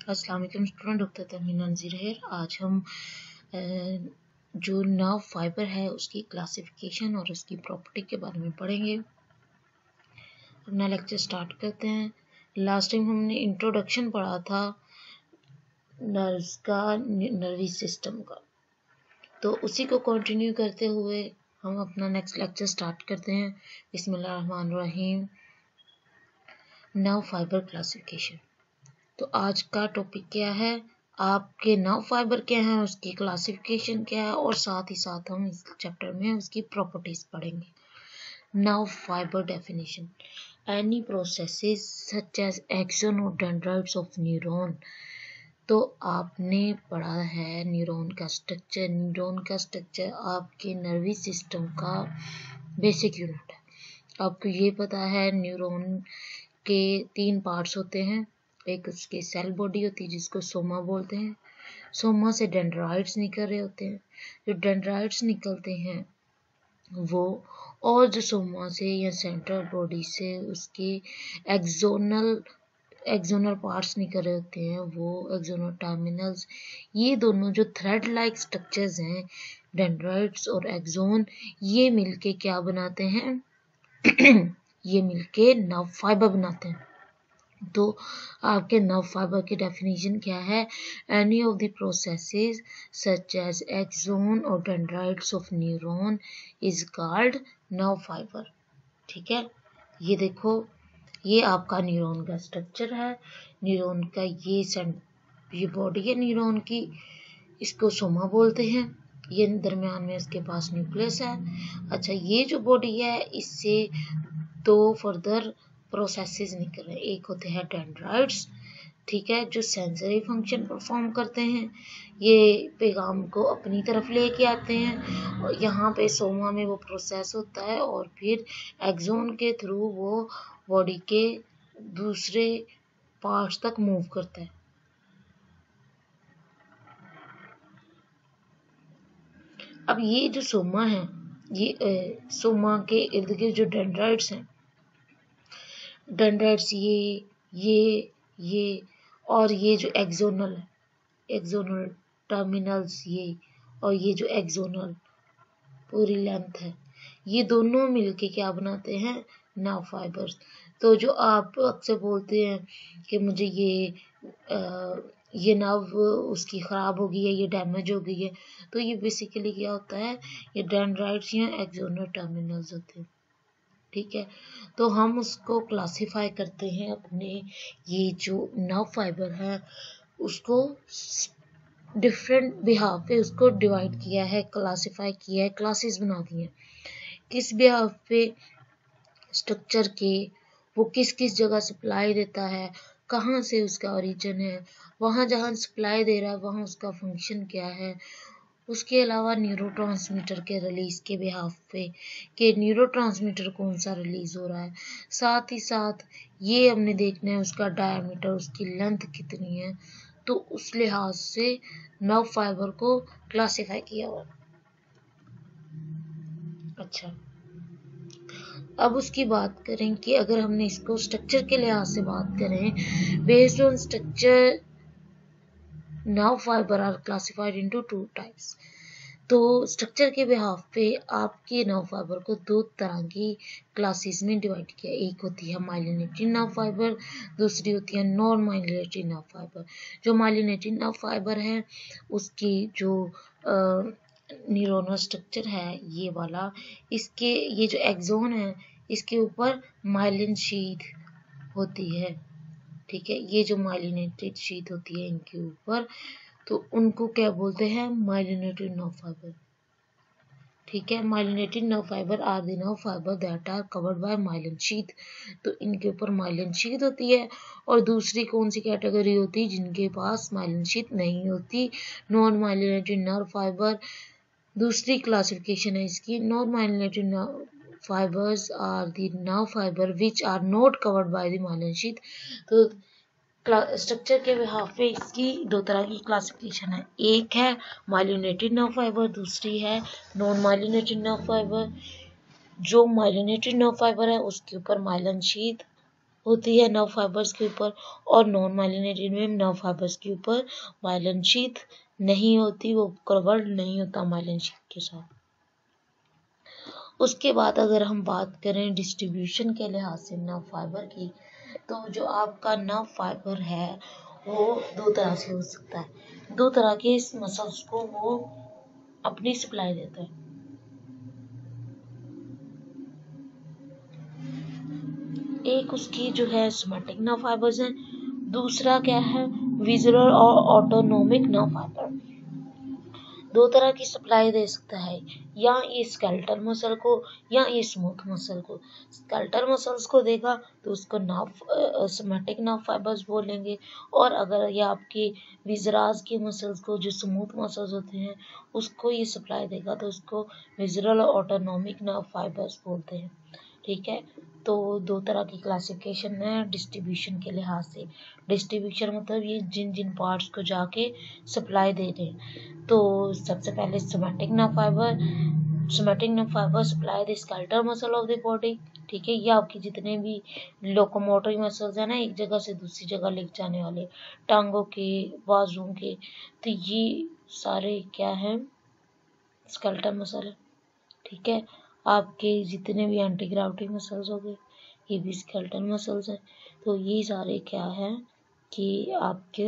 अस्सलाम वालेकुम student, doctor Tahmina नज़ीर है। आज हम जो नर्व फाइबर है उसकी क्लासिफिकेशन और उसकी प्रॉपर्टी के बारे में पढ़ेंगे। अपना लेक्चर स्टार्ट करते हैं। लास्ट टाइम हमने इंट्रोडक्शन पढ़ा था नर्व्स का, नर्वी सिस्टम का, तो उसी को कंटिन्यू करते हुए हम अपना नेक्स्ट लेक्चर स्टार्ट करते हैं। बिस्मिल्लाहिर्रहमानिर्रहीम। Nerve fibre classification. तो आज का टॉपिक क्या है, आपके नर्व फाइबर क्या है, उसकी क्लासिफिकेशन क्या है, और साथ ही साथ हम इस चैप्टर में उसकी प्रॉपर्टीज पढ़ेंगे। Nerve fibre definition: any processes such as axon और डेंड्राइट्स ऑफ न्यूरॉन। तो आपने पढ़ा है न्यूरॉन का स्ट्रक्चर। न्यूरॉन का स्ट्रक्चर आपके नर्वी सिस्टम का बेसिक यूनिट है। आपको ये पता है न्यूरॉन के 3 पार्ट्स होते हैं। एक उसकी सेल बॉडी होती है जिसको सोमा बोलते हैं। सोमा से डेंड्राइट्स निकल रहे होते हैं। जो डेंड्राइट्स निकलते हैं वो, और जो सोमा से या सेंट्रल बॉडी से उसके एक्सोनल पार्ट्स निकल रहे होते हैं, वो एक्सोनल टर्मिनल्स। ये दोनों जो थ्रेड लाइक स्ट्रक्चर्स हैं, डेंड्राइट्स और एक्सोन, ये मिलके क्या बनाते हैं ये मिलके नर्व फाइबर बनाते हैं। तो आपके नर्व फाइबर की डेफिनेशन क्या है? Any of the processes such as axon और dendrites of neuron is called nerve fibre. ठीक है, ये देखो, ये आपका न्यूरॉन का स्ट्रक्चर है। न्यूरॉन का ये बॉडी है न्यूरॉन की, इसको सोमा बोलते हैं। ये दरमियान में इसके पास न्यूक्लियस है। अच्छा, ये जो बॉडी है इससे 2 फर्दर प्रोसेसेस निकल रहे हैं। एक होते हैं डेंड्राइट्स, ठीक है, जो सेंसरी फंक्शन परफॉर्म करते हैं, ये पैगाम को अपनी तरफ लेके आते हैं, और यहाँ पे सोमा में वो प्रोसेस होता है और फिर एक्सोन के थ्रू वो बॉडी के दूसरे पार्ट्स तक मूव करता है। अब ये जो सोमा है, ये सोमा के इर्द गिर्द जो डेंड्राइट्स हैं, डेंड्राइट्स ये और ये जो एक्सोनल टर्मिनल्स, ये और ये जो एक्सोनल पूरी लेंथ है, ये दोनों मिलके क्या बनाते हैं? Nerve fibres. तो जो आप अक्सर बोलते हैं कि मुझे ये नर्व उसकी ख़राब हो गई है, ये डैमेज हो गई है, तो ये बेसिकली क्या होता है? ये डेंड्राइट्स या एक्सोनल टर्मिनल्स होते हैं। ठीक है, तो हम उसको क्लासिफाई करते हैं अपने, ये जो नर्व फाइबर है उसको डिफरेंट बिहाव पे उसको डिवाइड किया है, क्लासिफाई किया है, क्लासेस बना दी हैं। किस बिहाव पे? स्ट्रक्चर के, वो किस किस जगह सप्लाई देता है, कहाँ से उसका ओरिजिन है, वहाँ जहाँ सप्लाई दे रहा है वहाँ उसका फंक्शन क्या है। उसके अलावा न्यूरोट्रांसमीटर के रिलीज के बिहाफ पे कि न्यूरोट्रांसमीटर कौन सा रिलीज हो रहा है। साथ ही साथ ये हमने देखना है उसका डायमीटर, उसकी लेंथ कितनी है। तो उस लिहाज से नर्व फाइबर को क्लासिफाई किया हुआ। अच्छा, अब उसकी बात करें कि अगर हमने इसको स्ट्रक्चर के लिहाज से बात करें, based on structure nerve fibre are classified into 2 types. तो स्ट्रक्चर के बिहाफ पे आपके नर्व फाइबर को 2 तरह की क्लासेस में डिवाइड किया। एक होती है माइलिनेटेड नर्व फाइबर, दूसरी होती है नॉन माइलिनेटेड नर्व फाइबर। जो माइलिनेटेड नर्व फाइबर है उसकी जो न्यूरोनल स्ट्रक्चर है ये वाला, इसके ये जो एक्सोन है इसके ऊपर माइलिन शीथ होती है। ठीक है, ये जो माइलिनेटेड शीथ होती है इनके ऊपर, तो उनको क्या बोलते हैं? Myelinated nerve fibre. ठीक है, myelinated nerve fibre are the nerve fibre that are covered by myelin sheath. तो इनके ऊपर माइलिन शीथ होती है। और दूसरी कौन सी कैटेगरी होती है? जिनके पास माइलिन शीथ नहीं होती, नॉन माइलिनेटेड नर्व फाइबर। दूसरी क्लासिफिकेशन है इसकी, non myelinated nerve fibers are the nerve fiber which are not covered by the myelin sheath। तो स्ट्रक्चर के बिहाफ पे इसकी 2 तरह की क्लासिफिकेशन है। एक है माइलिनेटेड नर्व फाइबर, दूसरी है नॉन माइलिनेटेड नर्व फाइबर। जो माइलिनेटेड नर्व फाइबर है उसके ऊपर माइलिन शीथ होती है नर्व फाइबर्स के ऊपर, और नॉन माइलिनेटेड में नर्व फाइबर्स के ऊपर माइलिन शीथ नहीं होती, वो कवर्ड नहीं होता माइलिन शीथ के साथ। उसके बाद अगर हम बात करें डिस्ट्रीब्यूशन के लिहाज से नर्व फाइबर की, तो जो आपका नर्व फाइबर है वो दो तरह से हो सकता है। दो तरह के इस मसल्स को वो अपनी सप्लाई देता है। एक उसकी जो है सोमैटिक नर्व फाइबर्स हैं, दूसरा क्या है विजुअल और ऑटोनोमिक नर्व फाइबर। दो तरह की सप्लाई दे सकता है, या ये स्केलेटल मसल को या ये स्मूथ मसल को। स्केलेटल मसल्स को देगा तो उसको नर्व सोमैटिक नर्व फाइबर्स बोलेंगे, और अगर ये आपके विजराज के मसल्स को जो स्मूथ मसल्स होते हैं उसको ये सप्लाई देगा तो उसको विजुअल और ऑटोनोमिक नर्व फाइबर्स बोलते हैं। ठीक है, तो दो तरह की क्लासिफिकेशन है डिस्ट्रीब्यूशन के लिहाज से। डिस्ट्रीब्यूशन मतलब ये जिन जिन पार्ट्स को जाके सप्लाई दे रहे हैं। तो सबसे पहले somatic nerve fiber. Somatic nerve fiber supply the skeletal muscle of the body. ठीक है, ये आपकी जितने भी लोकोमोटरी मसल्स है ना, एक जगह से दूसरी जगह ले जाने वाले, टांगों के, बाजुओं के, तो ये सारे क्या है स्केलेटल मसल है। ठीक है, आपके जितने भी एंटी ग्रेविटी मसल्स हो गए ये भी स्केलेटल मसल्स हैं। तो ये सारे क्या है कि आपके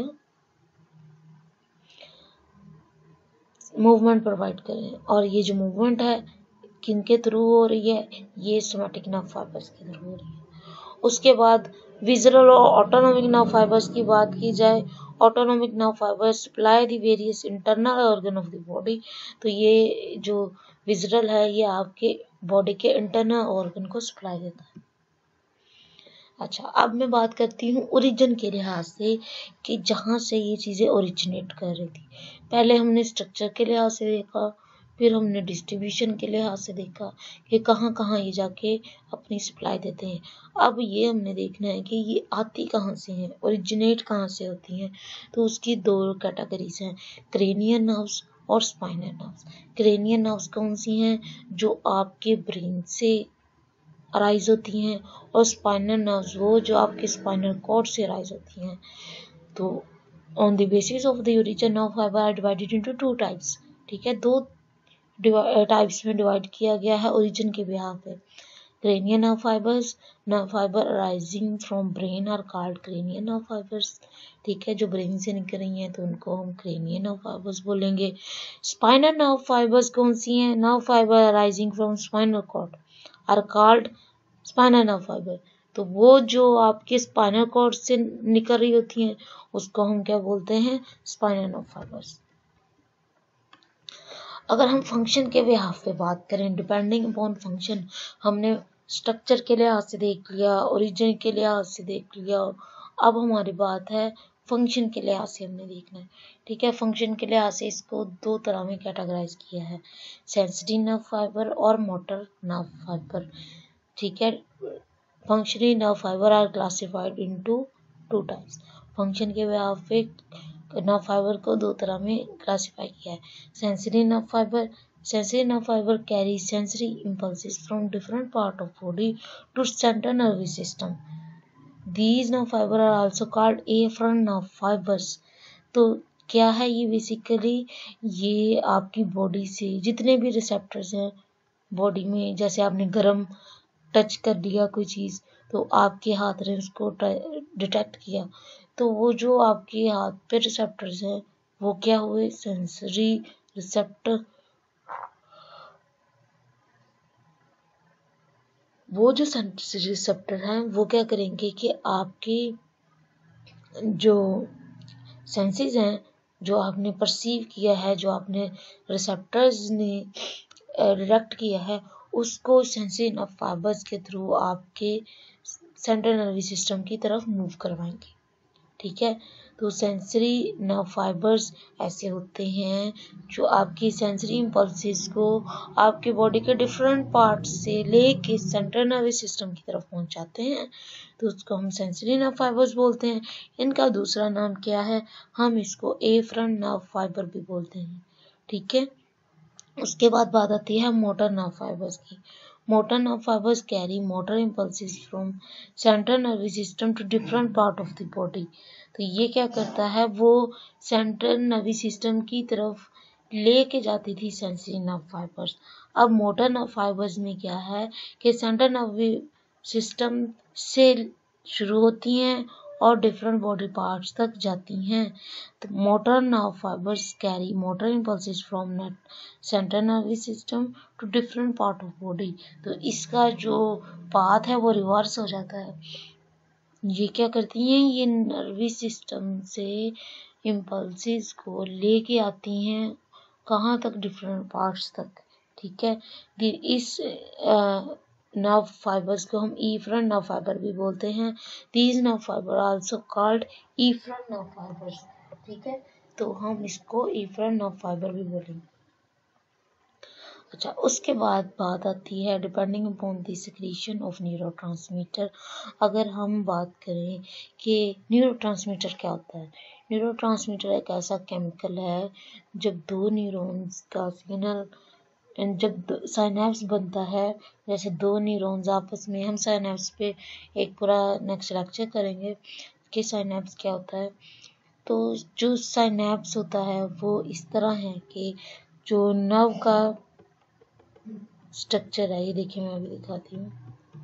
मूवमेंट प्रोवाइड करें, और ये जो मूवमेंट है किनके थ्रू हो रही है, ये सोमैटिक नर्व फाइबर्स के थ्रू हो रही है। उसके बाद विजुअल और ऑटोनोमिक नर्व फाइबर्स की बात की जाए, autonomic nerve fibers supply the various internal organ of the body. तो ये जो विजुअल है ये आपके बॉडी के इंटरनल ऑर्गन को सप्लाई देता है। अच्छा, अब मैं बात करती हूँ ओरिजिन के लिहाज से कि जहाँ से ये चीज़ें ओरिजिनेट कर रही थी। पहले हमने स्ट्रक्चर के लिहाज से देखा, फिर हमने डिस्ट्रीब्यूशन के लिहाज से देखा कि कहाँ कहाँ ये जाके अपनी सप्लाई देते हैं। अब ये हमने देखना है कि ये आती कहाँ से हैं, ओरिजिनेट कहाँ से होती हैं। तो उसकी दो कैटेगरीज हैं, क्रेनियल नर्व्स और स्पाइनल नर्व्स। क्रेनियल नर्व्स कौन सी हैं, जो आपके ब्रेन से अराइज होती हैं, और स्पाइनल नर्व्स वो जो आपके स्पाइनल कॉर्ड से अराइज होती हैं। तो on the basis of the origin nerve fibre are divided into two types. ठीक है, दो टाइप्स में डिवाइड किया गया है ओरिजिन के बिहाफ पे। Cranial nerve fibers, nerve fiber arising from brain are called cranial nerve fibers. ठीक है, जो ब्रेन से निकल रही हैं तो उनको हम क्रेनियल नर्व फाइबर्स बोलेंगे। स्पाइनल नर्व फाइबर्स कौन सी हैं, nerve fiber arising from spinal cord are called spinal nerve fiber. तो वो जो आपके स्पाइनल कॉर्ड से निकल रही होती हैं उसको हम क्या बोलते हैं, स्पाइनल नर्व फाइबर्स। अगर हम फंक्शन के बिहाफ पे बात करें, डिपेंडिंग अपॉन फंक्शन, हमने स्ट्रक्चर के लिहाज से देख लिया, ओरिजिन के लिहाज से देख लिया, अब हमारी बात है फंक्शन के लिहाज से हमने देखना है। ठीक है, फंक्शन के लिहाज से इसको दो तरह में कैटेगराइज किया है, सेंसिटिव नर्व फाइबर और मोटर नर्व फाइबर। ठीक है, functional nerve fibre are classified into two types. Function के बिहाफ पे नर्व फाइबर को दो तरह में क्लासिफाई किया है, sensory nerve fiber. Sensory nerve fiber carry sensory impulses from different part of body to central nervous system. These nerve fiber are also called afferent nerve fibers. तो क्या है ये बेसिकली, ये आपकी बॉडी से जितने भी रिसेप्टर्स हैं बॉडी में, जैसे आपने गर्म टच कर लिया कोई चीज़ तो आपके हाथ ने उसको डिटेक्ट किया, तो वो जो आपके हाथ पे रिसेप्टर्स हैं वो क्या हुए, सेंसरी रिसेप्टर। वो जो सेंसरी रिसेप्टर हैं वो क्या करेंगे कि आपकी जो सेंसेस हैं, जो आपने परसीव किया है, जो आपने रिसेप्टर्स ने डिटेक्ट किया है, उसको सेंसरी नर्व फाइबर्स के थ्रू आपके सेंट्रल नर्वस सिस्टम की तरफ मूव करवाएंगे। ठीक है, तो सेंसरी नर्व फाइबर्स ऐसे होते हैं जो आपकी सेंसरी इम्पल्सेस को आपके बॉडी के डिफरेंट पार्ट्स से लेके सेंट्रल नर्वस सिस्टम की तरफ पहुंचाते हैं, तो उसको हम सेंसरी नर्व फाइबर्स बोलते हैं। इनका दूसरा नाम क्या है, हम इसको एफरेंट नर्व फाइबर भी बोलते हैं। ठीक है, उसके बाद बात आती है मोटर नर्व फाइबर्स की। Motor nerve fibers carry motor impulses from central nervous system to different part of the body. तो ये क्या करता है, वो सेंट्रल नर्वस सिस्टम की तरफ लेके जाती थी सेंसरी नर्व फाइबर्स। अब मोटर नर्व फाइबर्स में क्या है कि सेंट्रल नर्वस सिस्टम से शुरू होती हैं और डिफरेंट बॉडी पार्ट्स तक जाती हैं। तो motor nerve fibers carry motor impulses from central nervous system to different part of body. तो इसका जो पाथ है वो रिवर्स हो जाता है। ये क्या करती हैं, ये नर्वस सिस्टम से इम्पल्सेस को लेके आती हैं कहाँ तक, डिफरेंट पार्ट्स तक। ठीक है, इस नर्व फाइबर्स को हम इफरेंट नर्व फाइबर भी बोलते हैं। These nerve fiber also called efferent nerve fibers. ठीक है, तो हम इसको इफरेंट नर्व फाइबर भी बोलेंगे। अच्छा, उसके बाद बात आती है depending upon the secretion of neurotransmitter. अगर हम बात करें कि न्यूरोट्रांसमीटर क्या होता है, न्यूरोट्रांसमीटर एक ऐसा केमिकल है जब दो न्यूरॉन्स का सिग्नल, जब साइनेप्स बनता है, जैसे दो न्यूरॉन्स आपस में, हम साइनेप्स पे एक पूरा नेक्स्ट लेक्चर करेंगे कि साइनेप्स क्या होता है। तो जो साइनेप्स होता है वो इस तरह है कि जो नर्व का स्ट्रक्चर है, ये देखिए मैं अभी दिखाती हूँ,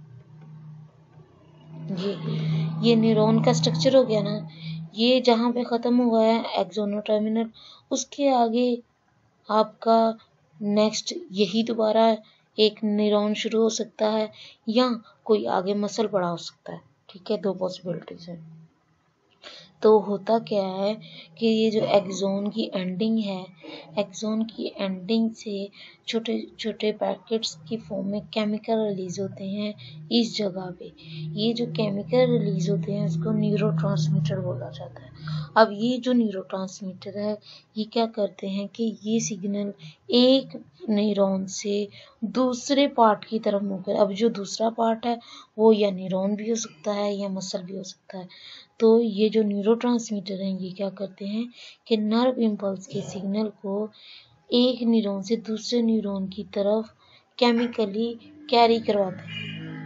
ये न्यूरॉन का स्ट्रक्चर हो गया ना, ये जहाँ पे ख़त्म हुआ है एक्सोनो टर्मिनल, उसके आगे आपका नेक्स्ट यही दोबारा एक न्यूरॉन शुरू हो सकता है या कोई आगे मसल बड़ा हो सकता है। ठीक है, दो पॉसिबिलिटीज है। तो होता क्या है कि ये जो एक्सोन की एंडिंग है, एक्सोन की एंडिंग से छोटे छोटे पैकेट्स की फॉर्म में केमिकल रिलीज होते हैं इस जगह पे। ये जो केमिकल रिलीज होते हैं उसको न्यूरोट्रांसमीटर बोला जाता है। अब ये जो न्यूरोट्रांसमीटर है ये क्या करते हैं कि ये सिग्नल एक न्यूरॉन से दूसरे पार्ट की तरफ मूव कर, अब जो दूसरा पार्ट है वो या न्यूरॉन भी हो सकता है या मसल भी हो सकता है। तो ये जो न्यूरोट्रांसमीटर हैं ये क्या करते हैं कि नर्व इम्पल्स के सिग्नल को एक न्यूरॉन से दूसरे न्यूरॉन की तरफ केमिकली कैरी करवाते हैं।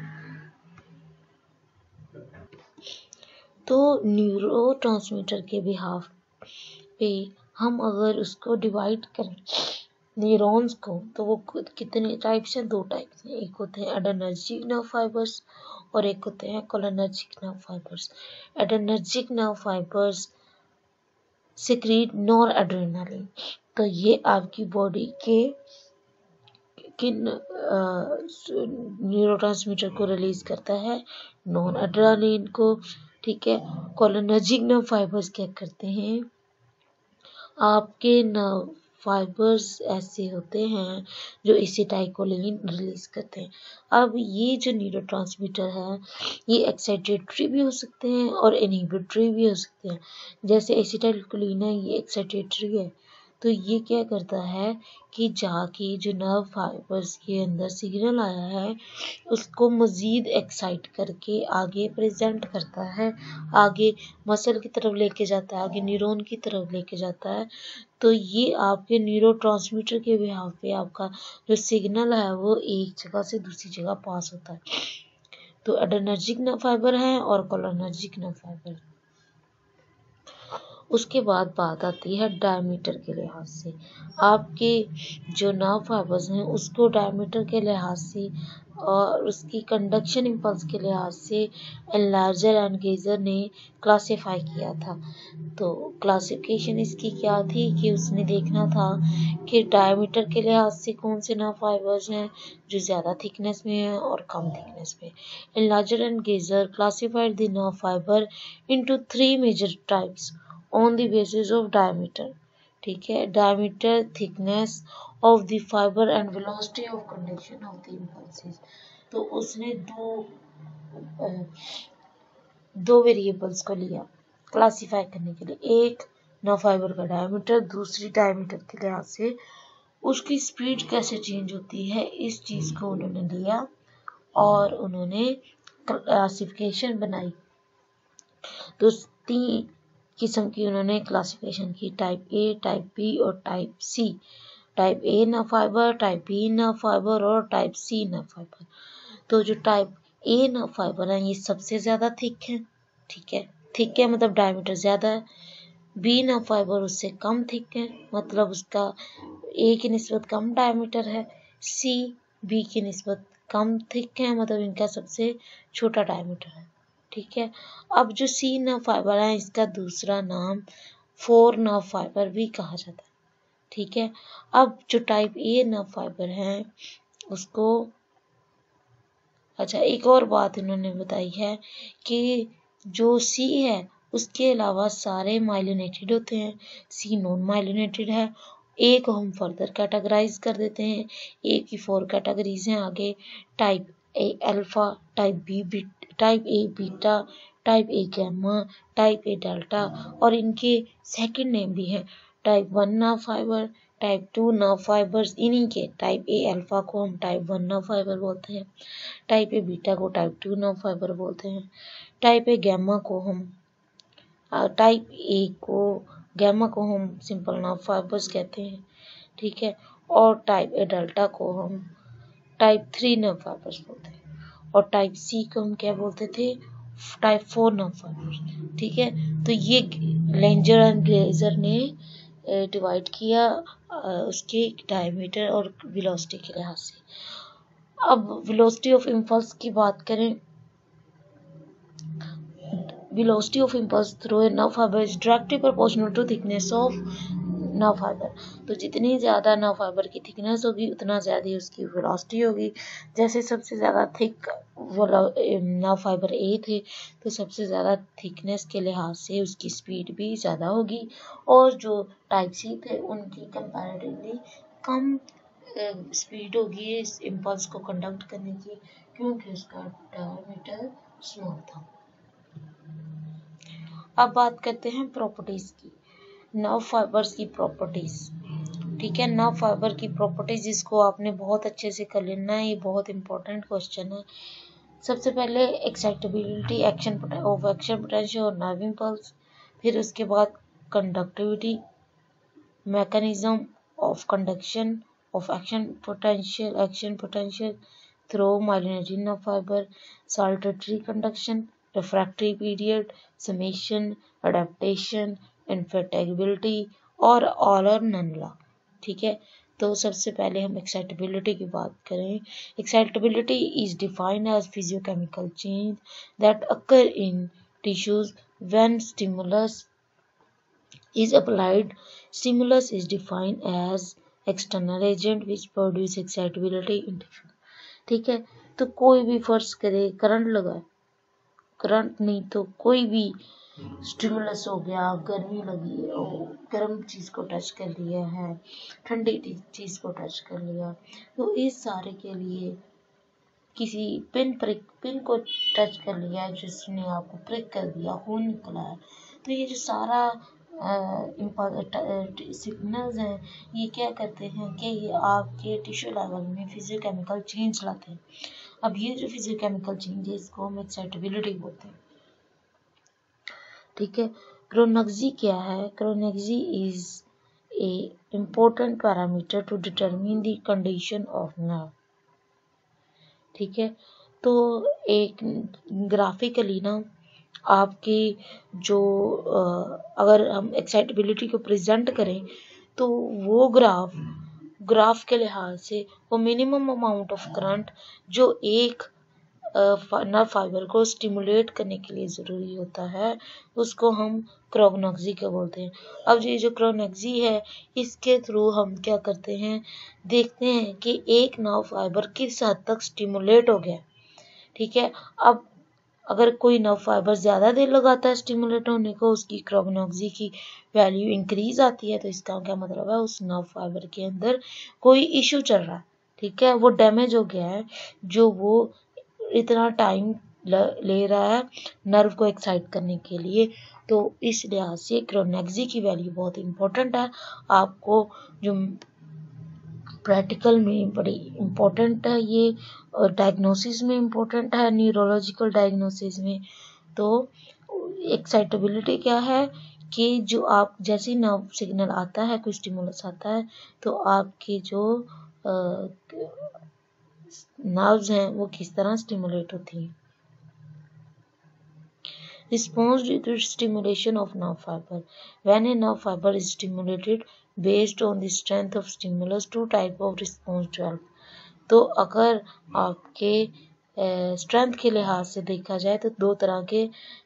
तो न्यूरोट्रांसमीटर के बिहाफ पे हम अगर उसको डिवाइड करें न्यूरॉन्स को, तो वो कितने टाइप्स हैं, दो टाइप्स हैं। एक होते हैं एड्रेनर्जिक नर्व फाइबर्स और एक होते हैं cholinergic nerve fibers. Adrenergic nerve fibers secrete noradrenaline. तो ये आपकी बॉडी के किन न्यूरोट्रांसमीटर को रिलीज करता है, नॉन एड्रेनालिन को। ठीक है, कोलिनर्जिक नर्व फाइबर्स क्या करते हैं, आपके नर्व फाइबर्स ऐसे होते हैं जो एसिटाइलकोलिन रिलीज करते हैं। अब ये जो न्यूरोट्रांसमीटर है ये एक्साइटेटरी भी हो सकते हैं और इनहिबिटरी भी हो सकते हैं। जैसे एसिटाइलकोलिन है ये एक्साइटेटरी है, तो ये क्या करता है कि जाके जो नर्व फाइबर्स के अंदर सिग्नल आया है उसको मज़ीद एक्साइट करके आगे प्रेजेंट करता है, आगे मसल की तरफ लेके जाता है, आगे न्यूरॉन की तरफ लेके जाता है। तो ये आपके न्यूरोट्रांसमीटर के बिहाफ पे आपका जो सिग्नल है वो एक जगह से दूसरी जगह पास होता है। तो एड्रेनर्जिक नर्व फाइबर है और कोलिनर्जिक नर्व फाइबर। उसके बाद बात आती है डायमीटर के लिहाज से। आपके जो नर्व फाइबर्स हैं उसको डायमीटर के लिहाज से और उसकी कंडक्शन इम्पल्स के लिहाज से एनलार्जर एंड गेजर ने क्लासिफाई किया था। तो क्लासिफिकेशन इसकी क्या थी कि उसने देखना था कि डायमीटर के लिहाज से कौन से नर्व फाइबर्स हैं जो ज़्यादा थिकनेस में हैं और कम थिकनेस में। Erlanger and Gasser classified the nerve fiber into 3 major types on the basis of diameter। ठीक है, diameter, thickness of the fiber and velocity of conduction of the impulses। तो उसने दो वेरिएबल्स को लिया क्लासिफाई करने के लिए, एक नर्व फाइबर का डायमीटर, दूसरी डायमीटर के लिहाज से उसकी स्पीड कैसे चेंज होती है, इस चीज़ को उन्होंने लिया और उन्होंने क्लासिफिकेशन बनाई। तो 3 किस्म की उन्होंने क्लासिफिकेशन की, टाइप ए, टाइप बी और type C. Type A nerve fiber, type B nerve fiber और टाइप सी नर्व फाइबर। तो जो टाइप ए नर्व फाइबर है ये सबसे ज़्यादा थिक है, ठीक है, थिक है मतलब डायमीटर ज़्यादा है। बी नर्व फाइबर उससे कम थिक है, मतलब उसका ए की निस्बत कम डायमीटर है। सी बी की निस्बत कम थिक है, मतलब इनका सबसे छोटा डायमीटर है, ठीक है। अब जो सी नर्व फाइबर है इसका दूसरा नाम 4 नर्व फाइबर भी कहा जाता है, ठीक है। अब जो टाइप ए नर्व फाइबर है उसको, अच्छा एक और बात इन्होंने बताई है कि जो सी है उसके अलावा सारे माइलिनेटेड होते हैं, सी नॉन माइलिनेटेड है। ए को हम फर्दर कैटेगराइज कर देते हैं, ए की 4 कैटेगरीज हैं आगे, type A alpha, type B type A beta, type A gamma, type A delta, और इनके सेकंड नेम भी है, type 1 nerve fiber, type 2 nerve fibers. इन्हीं के टाइप ए अल्फा को हम टाइप 1 नर्व फाइबर बोलते हैं, टाइप ए बीटा को टाइप 2 नर्व फाइबर बोलते हैं, टाइप ए गैमा को हम सिंपल नर्व फाइबर्स कहते हैं, ठीक है। और टाइप ए डेल्टा को हम टाइप 3 नर्व फाइबर्स बोलते हैं, और टाइप सी को हम क्या बोलते थे, टाइप 4 नर्व फाइबर्स, ठीक है। तो ये लेंजर एंड ग्लेजर ने डिवाइड किया उसके डायमीटर और वेलोसिटी के लिहाज से। अब वेलोसिटी ऑफ इम्पल्स की बात करें, velocity of impulse through a nerve fiber is directly proportional to thickness of nerve fiber। तो जितनी ज़्यादा नर्व फाइबर की थिकनेस होगी उतना ज़्यादा उसकी वेलोसिटी होगी। जैसे सबसे ज़्यादा थिक नर्व फाइबर ए थे तो सबसे ज़्यादा थिकनेस के लिहाज से उसकी स्पीड भी ज़्यादा होगी, और जो टाइप सी थे उनकी कंपैरेटिवली कम स्पीड होगी इस इम्पल्स को कंडक्ट करने की, क्योंकि उसका डायमीटर स्मॉल था। अब बात करते हैं प्रॉपर्टीज की, नर्व फाइबर्स की प्रॉपर्टीज, ठीक है। नर्व फाइबर की प्रॉपर्टीज इसको आपने बहुत अच्छे से कर लेना है, ये बहुत इंपॉर्टेंट क्वेश्चन है। सबसे पहले एक्साइटेबिलिटी, एक्शन पोटेंशियल और नर्व इम्पल्स, फिर उसके बाद conductivity, mechanism of conduction of action potential through myelinated nerve fiber, saltatory conduction, refractory period, summation, adaptation, infatigability और all or none law, ठीक है। तो सबसे पहले हम एक्साइटेबिलिटी की बात करें। Excitability is defined as physiochemical change that occur in tissues when stimulus is applied. Stimulus is defined as external agent which produce excitability in tissue, ठीक है। तो कोई भी फर्ज करे करंट लगाए, करंट नहीं तो कोई भी स्टिमुलस हो गया, गर्मी लगी है, गर्म चीज़ को टच कर लिया है, ठंडी चीज़ को टच कर लिया, तो इस सारे के लिए किसी पिन को टच कर लिया जिसने आपको प्रिक कर दिया, खून निकला है, तो ये जो सारा सिग्नल्स हैं ये क्या करते हैं कि ये आपके टिश्यू लेवल में फिजियोकेमिकल चेंज लाते हैं। अब ये जो फिजियोकेमिकल चेंज है इसको हम एक्साइटेबिलिटी बोलते हैं, ठीक है। क्रोनेक्सी क्या है? Chronaxie is a important parameter to determine the condition of nerve, ठीक है। तो एक ग्राफिकली ना आपकी जो अगर हम एक्साइटेबिलिटी को प्रेजेंट करें तो वो ग्राफ के लिहाज से वो मिनिमम अमाउंट ऑफ करंट जो एक नर्व फाइबर को स्टिमुलेट करने के लिए ज़रूरी होता है उसको हम क्रोनेक्सी का बोलते हैं। अब ये जो क्रोनेक्सी है इसके थ्रू हम क्या करते हैं, देखते हैं कि एक नर्व फाइबर किस हद तक स्टिमुलेट हो गया, ठीक है। अब अगर कोई नर्व फाइबर ज़्यादा देर लगाता है स्टिमुलेट होने को, उसकी क्रोनेक्सी की वैल्यू इंक्रीज आती है, तो इसका क्या मतलब है, उस नर्व फाइबर के अंदर कोई इशू चल रहा है, ठीक है, वो डैमेज हो गया है जो वो इतना टाइम ले रहा है नर्व को एक्साइट करने के लिए। तो इस लिहाज से क्रोनेक्सी की वैल्यू बहुत इंपॉर्टेंट है, आपको जो प्रैक्टिकल में बड़ी इम्पोर्टेंट है, ये डायग्नोसिस में इम्पोर्टेंट है, न्यूरोलॉजिकल डायग्नोसिस में। तो एक्साइटेबिलिटी क्या है कि जो आप जैसे ही नर्व सिग्नल आता है, कोई स्टिमुलस आता है, तो आपकी जो नर्व्स हैं वो किस तरह स्टिमुलेट होती हैं। Response due to stimulation of nerve fiber. When a nerve fiber is stimulated based on the strength of stimulus, two type of response develop. तो अगर आपके स्ट्रेंथ के लिहाज से देखा जाए तो दो तरह के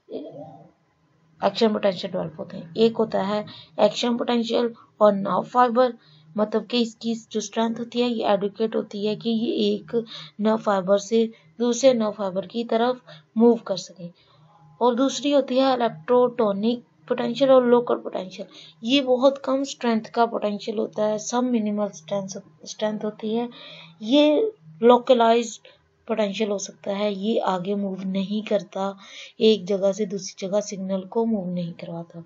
एक्शन पोटेंशियल डेवलप होते हैं। एक होता है एक्शन पोटेंशियल और नर्व फाइबर, मतलब कि इसकी जो स्ट्रेंथ होती है ये एडुकेट होती है कि ये एक नर्व फाइबर से दूसरे नर्व फाइबर की तरफ मूव कर सके। और दूसरी होती है इलेक्ट्रोटोनिक पोटेंशियल और लोकल पोटेंशियल। ये बहुत कम स्ट्रेंथ का पोटेंशियल होता है, सब मिनिमल स्ट्रेंथ होती है। ये लोकलाइज्ड पोटेंशियल हो सकता है, ये आगे मूव नहीं करता, एक जगह से दूसरी जगह सिग्नल को मूव नहीं करवाता।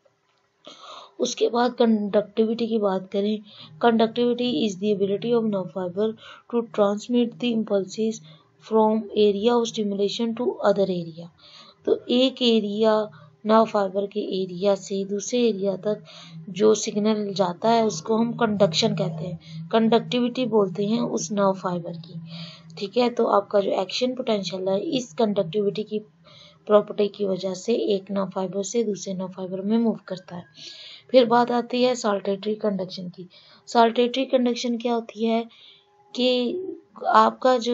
उसके बाद कंडक्टिविटी की बात करें, conductivity is the ability of nerve fiber to transmit the impulses from area of stimulation to other area. तो एक एरिया नर्व फाइबर के एरिया से दूसरे एरिया तक जो सिग्नल जाता है उसको हम कंडक्शन कहते हैं, कंडक्टिविटी बोलते हैं उस नर्व फाइबर की। ठीक है, तो आपका जो एक्शन पोटेंशियल है इस कंडक्टिविटी की प्रॉपर्टी की वजह से एक नर्व फाइबर से दूसरे नर्व फाइबर में मूव करता है। फिर बात आती है साल्टेटरी कंडक्शन की। साल्टेटरी कंडक्शन क्या होती है कि आपका जो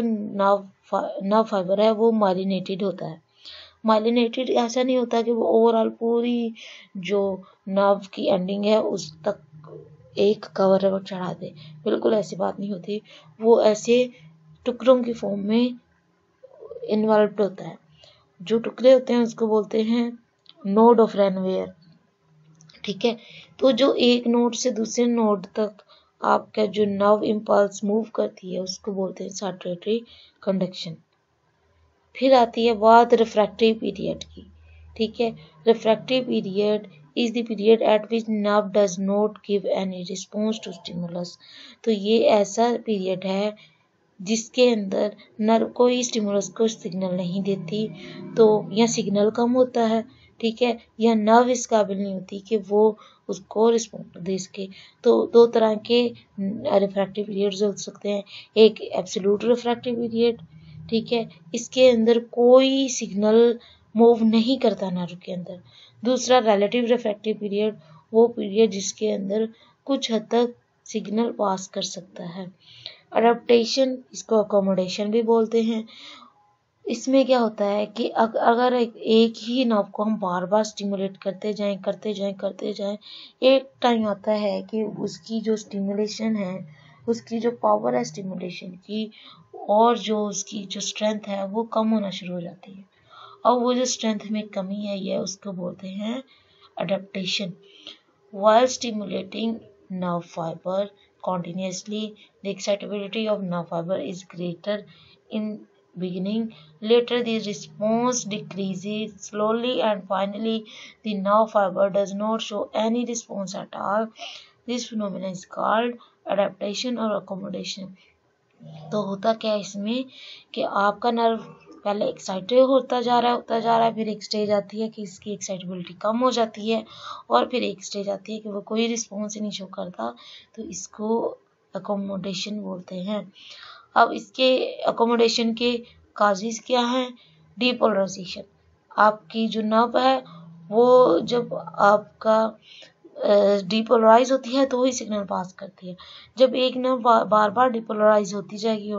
नर्व फाइबर है वो माइलिनेटेड होता है। माइलिनेटेड ऐसा नहीं होता कि वो ओवरऑल पूरी जो नर्व की एंडिंग है उस तक एक कवर वो चढ़ा दे, बिल्कुल ऐसी बात नहीं होती। वो ऐसे टुकड़ों की फॉर्म में इन्वॉल्व होता है। जो टुकड़े होते हैं उसको बोलते हैं नोड ऑफ रेनवेयर। ठीक है, तो जो एक नोड से दूसरे नोड तक आपका जो नर्व इम्पल्स मूव करती है उसको बोलते हैं साल्टेटरी कंडक्शन। फिर आती है बात रिफ्रैक्टिव पीरियड की। ठीक है, refractive period is the period at which nerve does not give any response to stimulus. तो ये ऐसा पीरियड है जिसके अंदर नर्व कोई स्टिमुलस को सिग्नल नहीं देती, तो यह सिग्नल कम होता है। ठीक है, यह नर्व इस काबिल नहीं होती कि वो उसको रिस्पॉन्ड दे सके। तो दो तरह के रिफ्रैक्टिव पीरियड्स हो सकते हैं, एक एब्सोल्यूट रिफ्रैक्टिव पीरियड, ठीक है, इसके अंदर कोई सिग्नल मूव नहीं करता नर्व के अंदर। दूसरा रिलेटिव रिफ्रैक्टिव पीरियड, वो पीरियड जिसके अंदर कुछ हद तक सिग्नल पास कर सकता है। अडेप्टेशन, इसको अकोमोडेशन भी बोलते हैं। इसमें क्या होता है कि अगर एक ही नर्व को हम बार बार स्टिमुलेट करते जाएं, एक टाइम आता है कि उसकी जो स्टिमुलेशन है, उसकी जो पावर है स्टिमुलेशन की और जो उसकी जो स्ट्रेंथ है वो कम होना शुरू हो जाती है। और वो जो स्ट्रेंथ में कमी है ये उसको बोलते हैं adaptation. While stimulating nerve fiber continuously, the excitability of nerve fiber is greater in beginning. Later, the response decreases slowly, and finally, the nerve fiber does not show any response at all. This phenomenon is called adaptation or accommodation. तो होता क्या है इसमें कि आपका nerve पहले excited होता जा रहा है, फिर एक स्टेज आती है कि इसकी एक्साइटेबिलिटी कम हो जाती है, और फिर एक स्टेज आती है कि वो कोई रिस्पॉन्स ही नहीं शो करता, तो इसको अकोमोडेशन बोलते हैं। अब इसके अकोमोडेशन के काजेस क्या हैं? डीपोलराइजेशन, आपकी जो नर्व है वो जब आपका डिपोलराइज होती है तो ही सिग्नल पास करती है। जब एक नर्व बार बार डिपोलराइज होती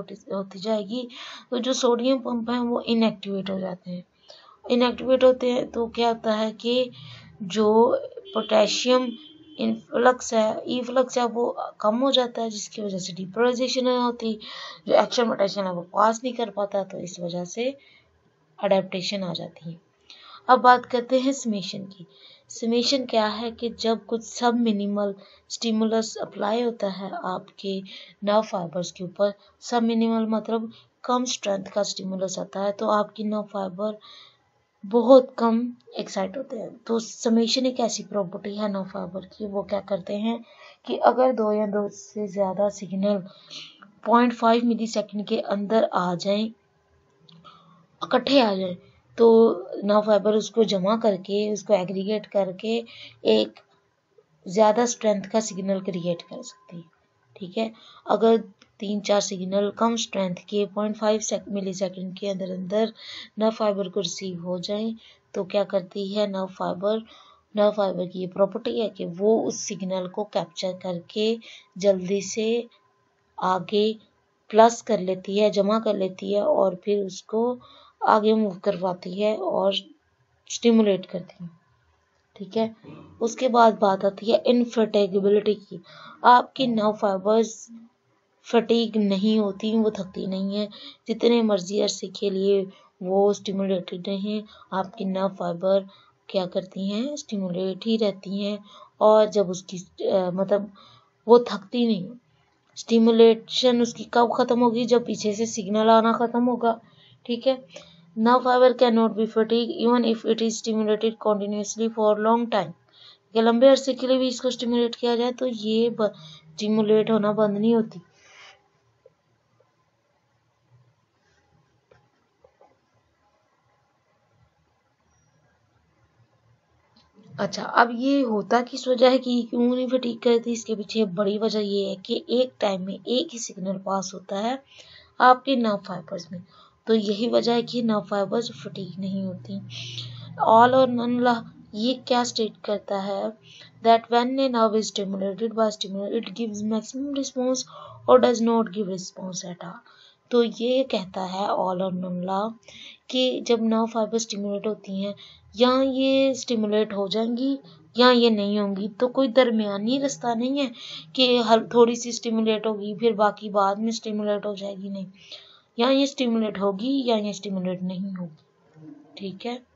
जाएगी तो जो सोडियम पंप है वो इनएक्टिवेट हो जाते हैं। इनएक्टिवेट होते हैं तो क्या होता है कि जो पोटेशियम इनफ्लक्स है, इफ्लक्स है, वो कम हो जाता है, जिसकी वजह से डिपोलराइजेशन नहीं होती, जो एक्शन पोटेशियम है वो पास नहीं कर पाता, तो इस वजह से अडेप्टेशन आ जाती है। अब बात करते हैं समेशन की। समेशन क्या है कि जब कुछ सब मिनिमल स्टिमुलस अप्लाई होता है आपके नर्व फाइबर्स के ऊपर, सब मिनिमल मतलब कम स्ट्रेंथ का स्टिमुलस आता है, तो आपकी नर्व फाइबर बहुत कम एक्साइट होते हैं। तो समेशन एक ऐसी प्रॉपर्टी है नर्व फाइबर की, वो क्या करते हैं कि अगर दो या दो से ज़्यादा सिग्नल 0.5 मिली सेकेंड के अंदर आ जाएं, इकट्ठे आ जाएं, तो नर्व फाइबर उसको जमा करके, उसको एग्रीगेट करके एक ज़्यादा स्ट्रेंथ का सिग्नल क्रिएट कर सकती है। ठीक है, अगर 3-4 सिग्नल कम स्ट्रेंथ के 0.5 मिली सेकेंड के अंदर अंदर नर्व फाइबर को रिसीव हो जाए तो क्या करती है नर्व फाइबर की ये प्रॉपर्टी है कि वो उस सिग्नल को कैप्चर करके जल्दी से आगे प्लस कर लेती है, जमा कर लेती है और फिर उसको आगे मूव करवाती है और स्टिमुलेट करती है। ठीक है, उसके बाद बात आती है इनफैटिगेबिलिटी की। आपकी नर्व फाइबर्स फटीग नहीं होती, वो थकती नहीं है, जितने मर्जी अरसे के लिए वो स्टिमुलेटेड रहें, आपकी नर्व फाइबर क्या करती हैं, स्टिमुलेट ही रहती हैं। और जब उसकी मतलब वो थकती नहीं। स्टिमुलेशन उसकी कब खत्म होगी, जब पीछे से सिग्नल आना खत्म होगा। ठीक है, nerve fiber cannot be fatigued even if it is stimulated continuously for long time। या लंबे अरसे के लिए भी इसको स्टिमुलेट किया जाए तो ये स्टिमुलेट होना बंद नहीं होती। अच्छा, अब ये होता किस वजह है कि क्यों नहीं फटीग करती, इसके पीछे बड़ी वजह ये है कि एक टाइम में एक ही सिग्नल पास होता है आपके नर्व फाइबर्स में, तो यही वजह है कि नर्व फाइबर्स फटीग नहीं होती। ऑल और नन लॉ ये क्या स्टेट करता है that when a nerve is stimulated by stimulus it gives maximum response or does not give response at all। तो ये कहता है ऑल और नन लॉ कि जब नर्व फाइबर स्टिमुलेट होती हैं या ये स्टिमुलेट हो जाएंगी या ये नहीं होंगी, तो कोई दरमियानी रास्ता नहीं है कि हर थोड़ी सी स्टिमुलेट होगी फिर बाकी बाद में स्टिमुलेट हो जाएगी, नहीं, या ये स्टिमुलेट होगी या ये स्टिमुलेट नहीं होगी। ठीक है,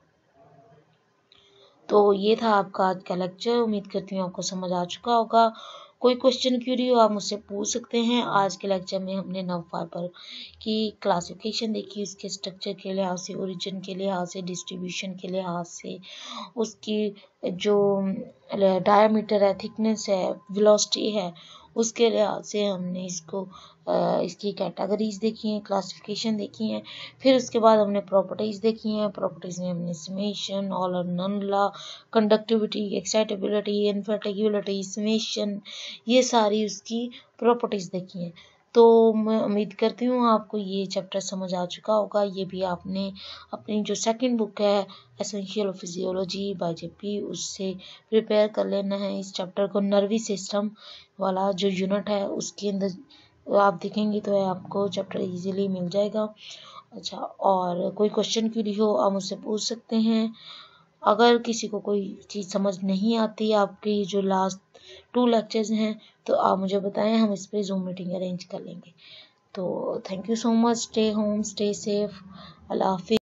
तो ये था आपका आज का लेक्चर, उम्मीद करती हूँ आपको समझ आ चुका होगा। कोई क्वेश्चन क्यूरी हो आप मुझसे पूछ सकते हैं। आज के लेक्चर में हमने नर्व फाइबर की क्लासिफिकेशन देखी, उसके स्ट्रक्चर के लिहाज से, ओरिजिन के लिहाज से, डिस्ट्रीब्यूशन के लिहाज से, उसकी जो डायमीटर है, थिकनेस है, वेलोसिटी है, उसके लिहाज से हमने इसकी कैटेगरीज देखी हैं, क्लासिफिकेशन देखी हैं। फिर उसके बाद हमने प्रॉपर्टीज़ देखी हैं। प्रॉपर्टीज़ में हमने summation, all or none law, conductivity, excitability, infatigability, summation, ये सारी उसकी प्रॉपर्टीज़ देखी हैं। तो मैं उम्मीद करती हूँ आपको ये चैप्टर समझ आ चुका होगा। ये भी आपने अपनी जो सेकंड बुक है essential of physiology by JP, उससे प्रिपेयर कर लेना है। इस चैप्टर को नर्वी सिस्टम वाला जो यूनिट है उसके अंदर आप देखेंगे तो आपको चैप्टर इजीली मिल जाएगा। अच्छा, और कोई क्वेश्चन क्यूरी हो आप मुझसे पूछ सकते हैं। अगर किसी को कोई चीज़ समझ नहीं आती, आपकी जो लास्ट 2 लेक्चर्स हैं, तो आप मुझे बताएं, हम इस पर जूम मीटिंग अरेंज कर लेंगे। तो thank you so much, stay home, stay safe, अल्लाह हाफिज़।